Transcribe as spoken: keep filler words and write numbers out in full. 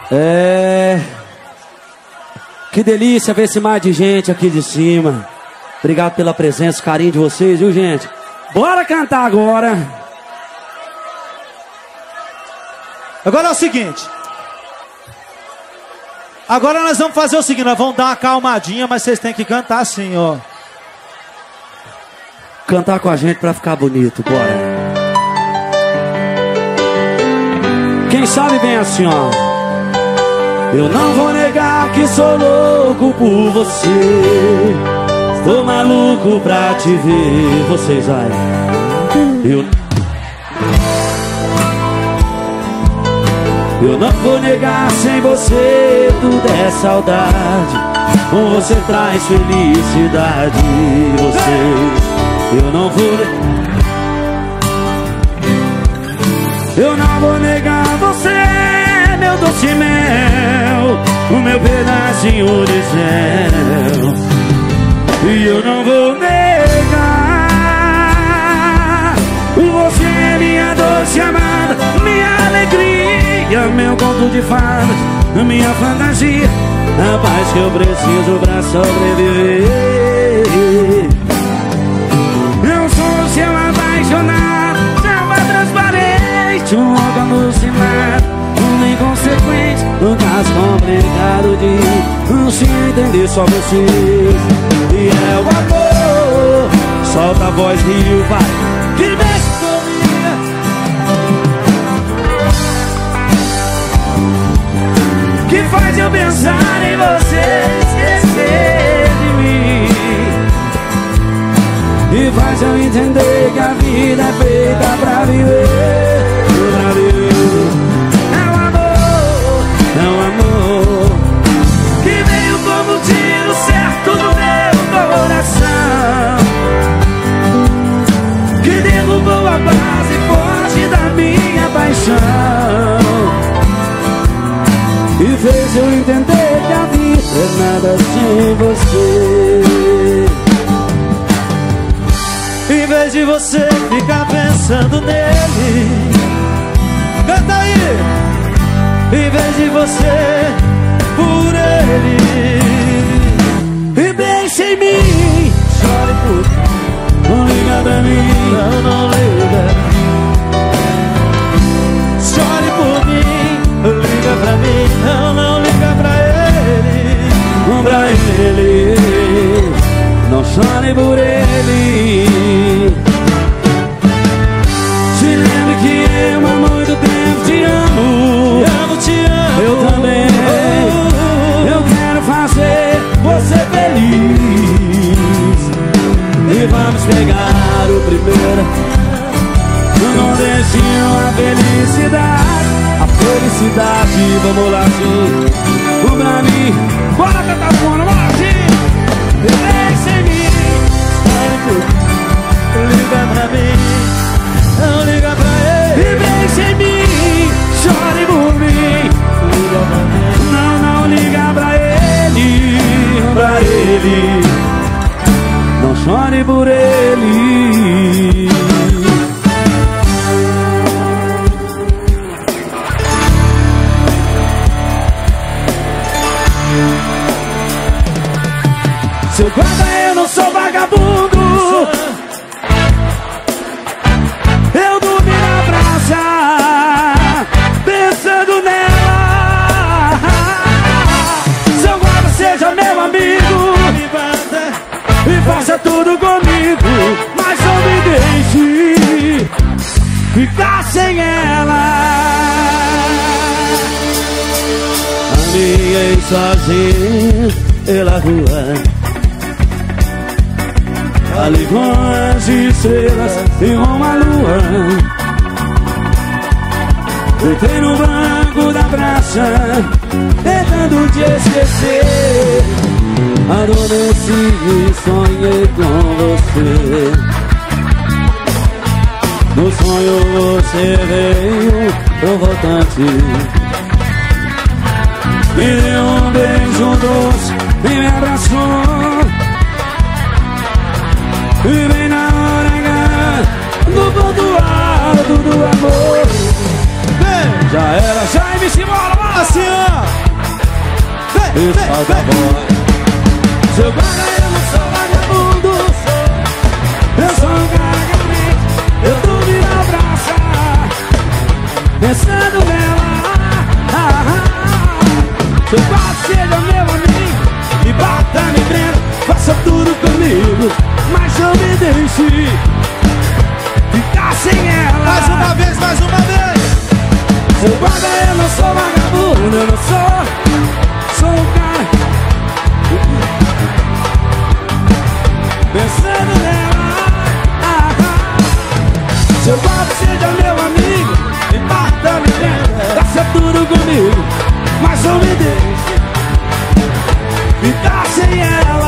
É... Que delícia ver esse mar de gente aqui de cima. Obrigado pela presença, carinho de vocês, viu, gente? Bora cantar agora. Agora é o seguinte. Agora nós vamos fazer o seguinte, nós vamos dar uma calmadinha, mas vocês têm que cantar assim, ó. Cantar com a gente pra ficar bonito, bora. Quem sabe bem assim, ó. Eu não vou negar que sou louco por você. Estou maluco pra te ver. Vocês, vai. Eu... Eu não vou negar, sem você tudo é saudade. Com você traz felicidade. Vocês, eu não vou... Eu não vou negar você, meu doce mel, o meu pedacinho de céu. E eu não vou negar, você é minha doce amada, minha alegria, meu conto de fadas, minha fantasia, a paz que eu preciso pra sobreviver. Eu sou seu apaixonado, chama transparente, um louco alucinado, um inconsequente, um caso complicado de não se entender só vocês. E é o amor, solta a voz Rio, vai, que mexe comigo, que faz eu pensar em você, esquecer de mim, e faz eu entender que a vida é feita pra viver, pra viver. É o amor, é o amor, que veio como um tiro certo no meu coração, que derrubou a base forte da minha paixão, e fez eu entender que a vida é nada sem você. Em vez de você ficar pensando nele, canta aí! Em vez de você por ele, e deixe em mim, chore por... Não liga pra mim, não, não liga. Chore por mim, liga pra mim, não, não liga pra ele, pra ele. Não chore por ele. Te lembro que eu há muito tempo te amo. Te amo, te amo. Eu também. Eu quero fazer você feliz. E vamos pegar o primeiro. Não deixinho a felicidade. A felicidade, vamos lá, sim. Vamos pra mim. Bora cantar com vamos lá, sim. Deixa em mim, liga pra mim, não liga pra ele. E deixa em mim, chore por mim, liga pra mim. Não, não liga pra ele, pra ele. Não chore por ele. Seu guarda, eu não sou vagabundo. Eu dormi na praça, pensando nela. Seu guarda, seja meu amigo, e faça tudo comigo, mas não me deixe ficar sem ela. Caminhei sozinho pela rua, ali com as estrelas e uma lua. Deitei no banco da praça, tentando te esquecer. Adormeci e sonhei com você. No sonho você veio provocante, me deu um beijo doce e me abraçou. E bem na hora H, no ponto alto do amor, já era, já me se embora. Assim, ó. Vem, vem, vem. Seu guarda, eu não sou vagabundo. Eu sou um cara carente. Eu tô me abraçar, pensando nela. Ah, ah. Seu guarda, seja meu amigo. Me bata, me prenda, faça tudo comigo, mas não me deixe ficar sem ela. Mais uma vez, mais uma vez. Seu guarda, eu não sou vagabundo. Eu não sou, sou um cara pensando nela. Ah, ah. Seu guarda, seja meu amigo. Me bata, me prenda, faça tudo comigo, mas não me deixe ficar sem ela.